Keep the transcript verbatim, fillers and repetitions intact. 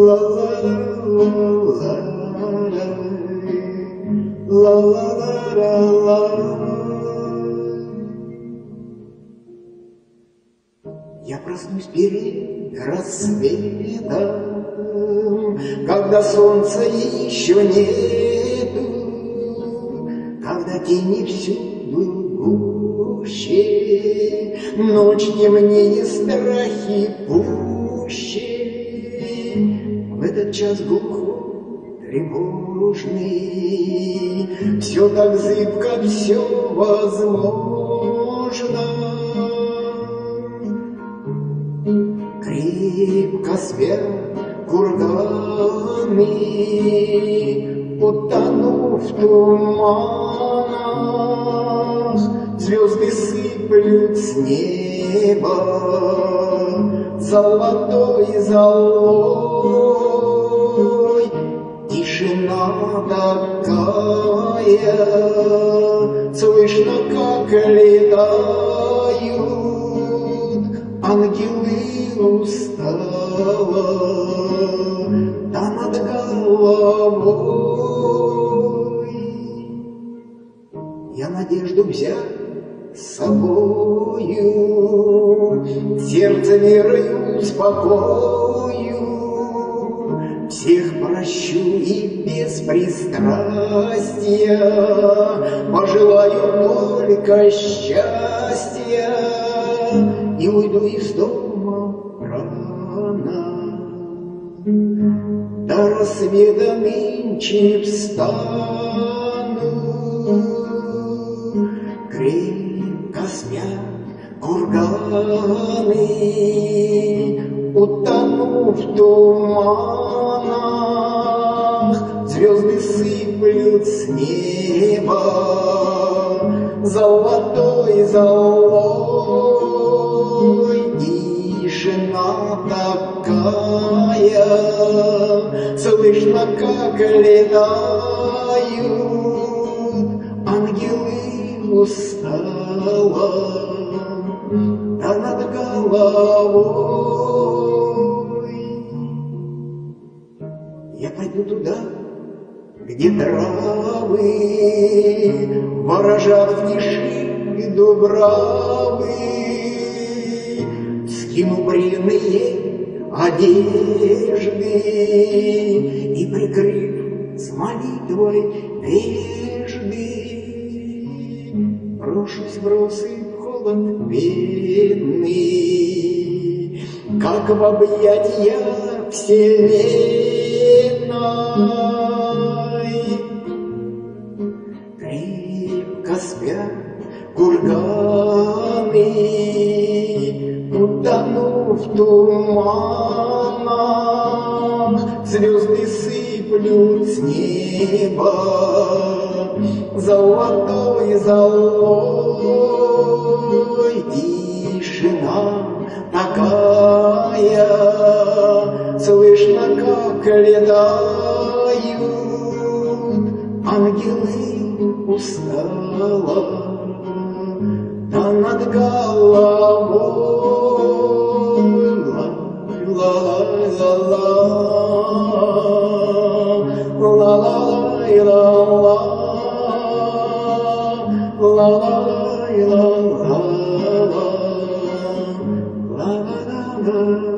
ла ла ла ла ла ла ла. Я проснусь перед рассветом, когда солнца еще нету, когда тени всюду гуще, ночь темнее, страхи пуще. В этот час глухой, тревожный, все так зыбко, все возможно. Крепко спят курганы, утонув в туманах, звезды сыплют с неба золотой золой. Тишина такая, слышно, как летают ангелы устало, да над головой. Я надежду взять с собою, сердце верою успокою, всех прощу и без пристрастия пожелаю только счастья и уйду из дома рано. До рассвета нынче не встану. Крепко спят курганы, утонув в туманах, звезды сыплют с неба золотой золой. Тишина такая, слышно, как летают ангелы устало, да над головой. Я пойду туда, где травы ворожат в тиши дубравы, скину бревные одежды и, прикрыв с молитвой вежды, брошусь в росы в холод бедный, как в объятия вселенной. Крепко спят курганы, утонув в туманах, звезды сыплют с неба золотой золой. Тишина такая, слышно, как летают ангелы устало, да над головой. Ла-ла-ла-ла, ла-ла-ла-ла, ла-ла-ла-ла, ла-ла-ла-ла.